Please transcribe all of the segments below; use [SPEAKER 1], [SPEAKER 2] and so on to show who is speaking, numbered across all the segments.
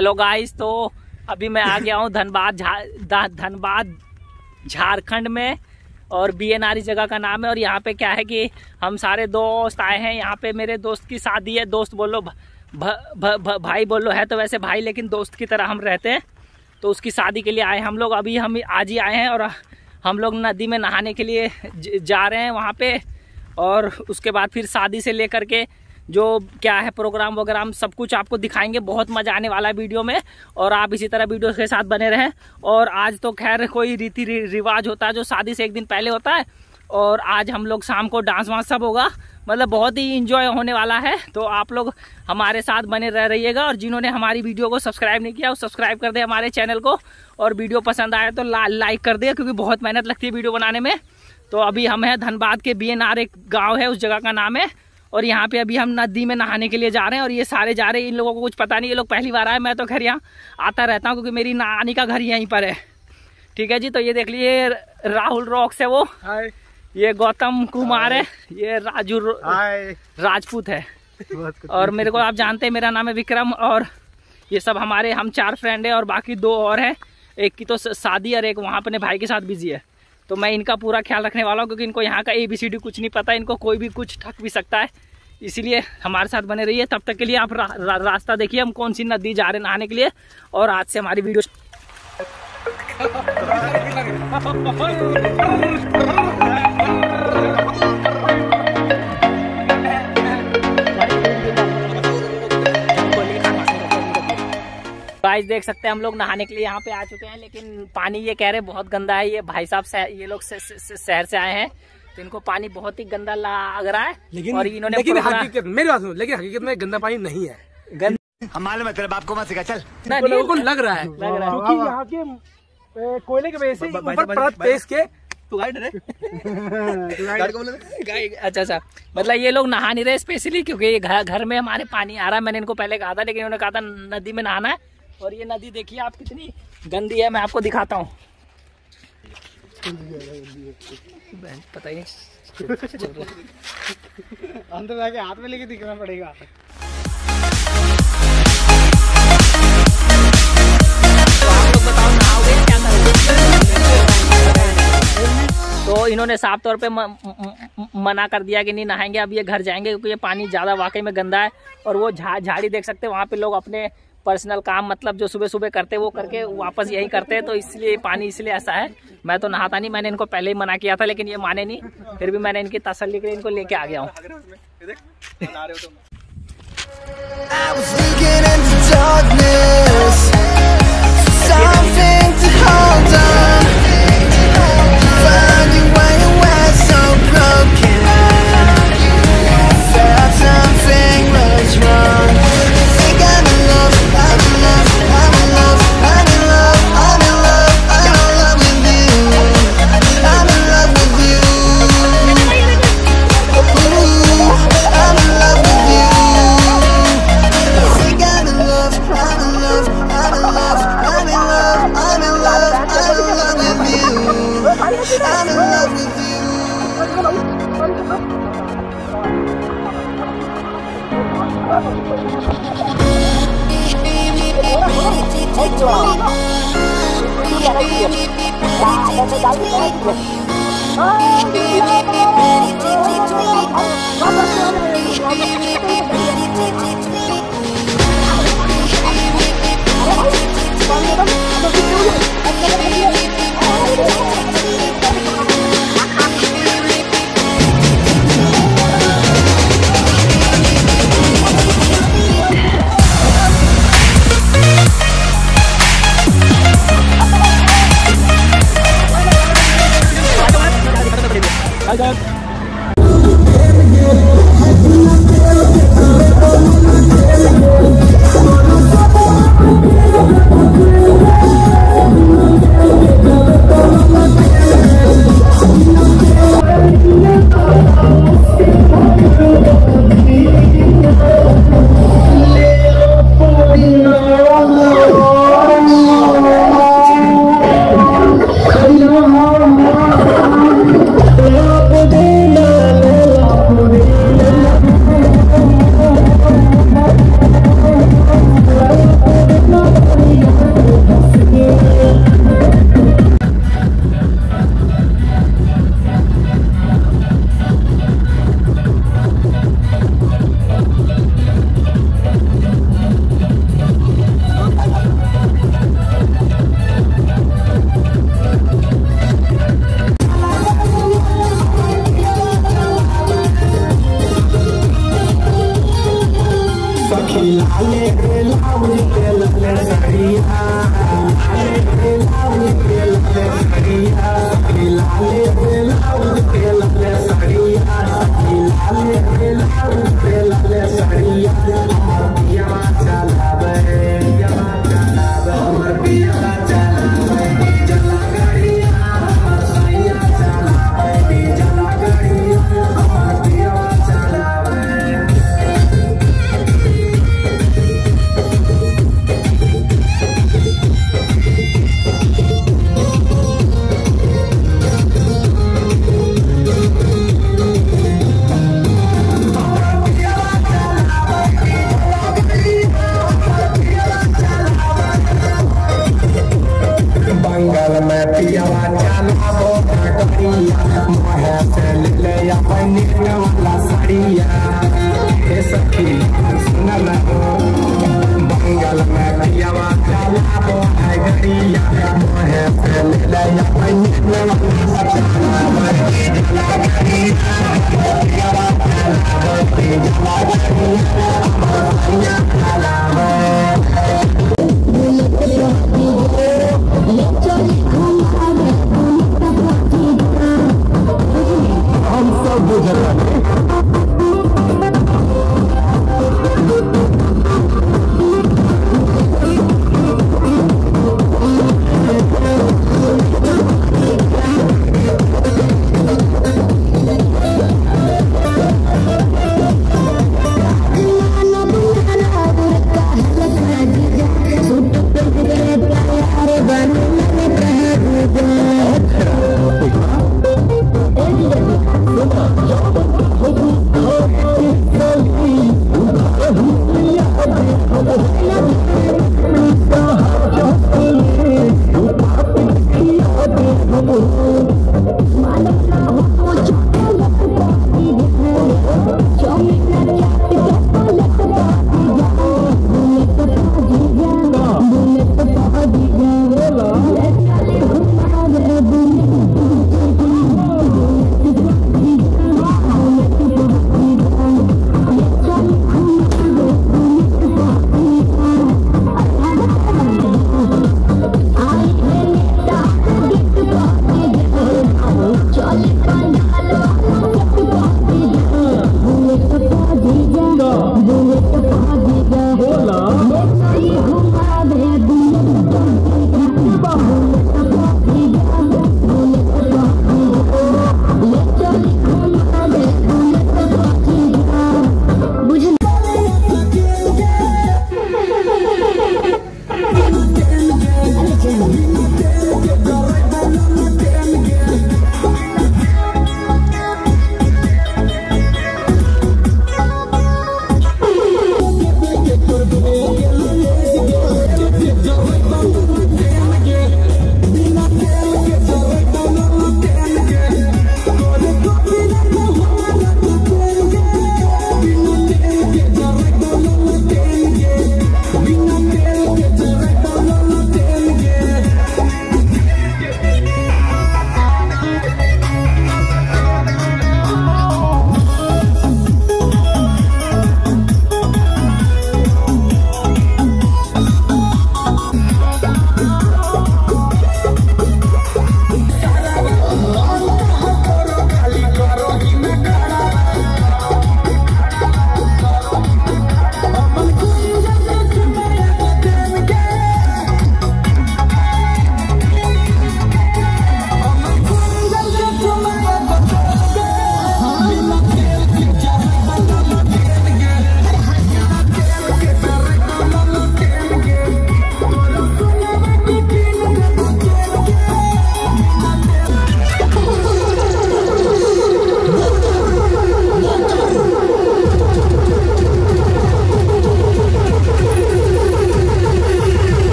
[SPEAKER 1] Hello guys, तो अभी मैं आ गया हूँ धनबाद झारखंड में, और BNR जगह का नाम है। और यहाँ पे क्या है कि हम सारे दोस्त आए हैं। यहाँ पे मेरे दोस्त की शादी है। दोस्त बोलो भाई बोलो, है तो वैसे भाई लेकिन दोस्त की तरह हम रहते हैं। तो उसकी शादी के लिए आए हम लोग। अभी हम आज ही आए हैं और हम लोग नदी में नहाने के लिए जा रहे हैं वहाँ पे। और उसके बाद फिर शादी से लेकर के जो क्या है प्रोग्राम वगैरह सब कुछ आपको दिखाएंगे। बहुत मजा आने वाला है वीडियो में, और आप इसी तरह वीडियो के साथ बने रहें। और आज तो खैर कोई रीति रिवाज होता है जो शादी से एक दिन पहले होता है, और आज हम लोग शाम को डांस वांस सब होगा। मतलब बहुत ही इंजॉय होने वाला है। तो आप लोग हमारे साथ बने रहिएगा। और जिन्होंने हमारी वीडियो को सब्सक्राइब नहीं किया वो सब्सक्राइब कर दे हमारे चैनल को। और वीडियो पसंद आए तो लाइक कर दे, क्योंकि बहुत मेहनत लगती है वीडियो बनाने में। तो अभी हम हैं धनबाद के BNR, एक गाँव है, उस जगह का नाम है। और यहाँ पे अभी हम नदी में नहाने के लिए जा रहे हैं। और ये सारे जा रहे हैं, इन लोगों को कुछ पता नहीं, ये लोग पहली बार आए। मैं तो खैर यहाँ आता रहता हूँ क्योंकि मेरी नानी का घर यहीं पर है। ठीक है जी। तो ये देख लीजिए राहुल रॉक्स है वो, ये गौतम कुमार है, ये राजू राजपूत है, और मेरे को आप जानते हैं मेरा नाम है विक्रम। और ये सब हम 4 फ्रेंड है, और बाकी 2 और हैं। एक की तो शादी और एक वहाँ अपने भाई के साथ बिजी है। तो मैं इनका पूरा ख्याल रखने वाला हूँ, क्योंकि इनको यहाँ का ABCD कुछ नहीं पता। इनको कोई भी कुछ ठग भी सकता है, इसलिए हमारे साथ बने रहिए। तब तक के लिए आप रास्ता देखिए, हम कौन सी नदी जा रहे हैं नहाने के लिए। और आज से हमारी वीडियो गाइस देख सकते हैं हम लोग नहाने के लिए यहाँ पे आ चुके हैं। लेकिन पानी ये कह रहे बहुत गंदा है। ये भाई साहब ये लोग शहर से आए हैं, तो इनको पानी बहुत ही गंदा लग रहा है। लेकिन और इन्होंने
[SPEAKER 2] लेकिन हकीकत में गंदा पानी नहीं है।
[SPEAKER 3] हमारे मतलब बाप को मत सिखा, चल
[SPEAKER 2] लोगों को लग रहा है क्योंकि यहाँ के कोयले की वजह से ऊपर परत पेश के
[SPEAKER 1] अच्छा। मतलब ये लोग नहा नहीं रहे स्पेशली, क्योंकि ये घर में हमारे पानी आ रहा है। मैंने इनको पहले कहा था, लेकिन उन्होंने कहा था नदी में नहाना है। और ये नदी देखिए आप कितनी गंदी है, मैं आपको दिखाता हूँ। पता ही नहीं
[SPEAKER 2] अंदर जाके हाथ में लेके दिखना पड़ेगा।
[SPEAKER 1] तो इन्होंने साफ तौर पे मना कर दिया कि नहीं नहाएंगे, अब ये घर जाएंगे, क्योंकि ये पानी ज़्यादा वाकई में गंदा है। और वो झाड़ी देख सकते हैं, वहाँ पे लोग अपने पर्सनल काम मतलब जो सुबह सुबह करते हैं वो करके वापस यही करते हैं। तो इसलिए पानी इसलिए ऐसा है। मैं तो नहाता नहीं, मैंने इनको पहले ही मना किया था, लेकिन ये माने नहीं। फिर भी मैंने इनकी तसल्ली के लिए इनको लेके आ गया हूँ।
[SPEAKER 4] I got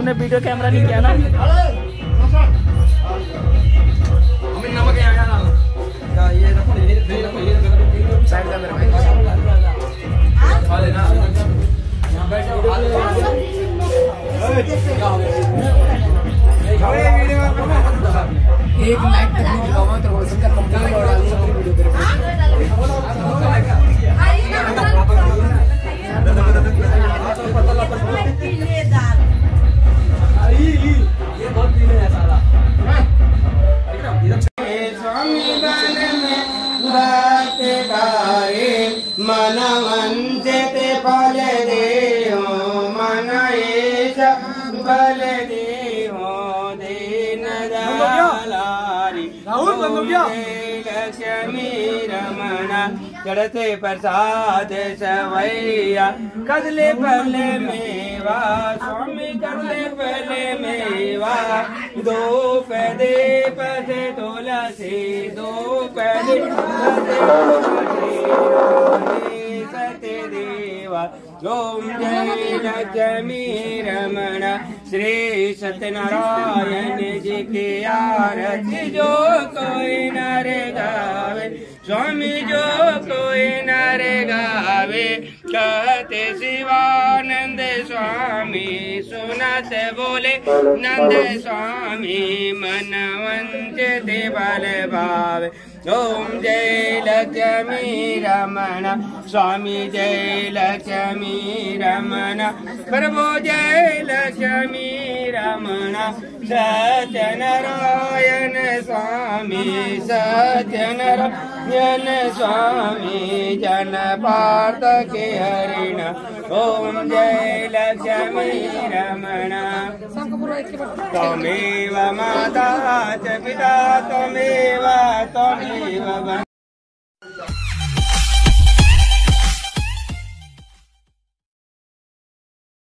[SPEAKER 1] तुमने वीडियो कैमरा नहीं किया ना?
[SPEAKER 2] एक लाइक तक नहीं दिखाऊंगा तो हो सकता है कंप्लीट और डालूंगा वीडियो पे। ये बहुत पीले है साला। स्वामी बन में बात गाए मन वंचित फल दे मन बल दे दीन दयालारी लक्ष्मी रमना चढ़ते प्रसाद सवैया कदले पले मेवा स्वामी कदले पले मेवा दो पैदे पसे तुलसी दो पैदे सत्य देवा ओम जय लक्ष्मी रमना श्री सत्यनारायण जी की आरती जो कोई नर गावे स्वामी जो कोई नर गावे कहते शिवानंद स्वामी सुनत बोले नंद स्वामी मन वंचित बल भावे ओम जय लक्ष्मी रमना स्वामी जय लक्ष्मी रमना प्रभु जय लक्ष्मी रमना सत्यनारायण स्वामी सत्यनारायण स्वामी जन पार्थ के हरिण ओम जय लक्ष्मी रमना त्वमेव माता च पिता त्वमेव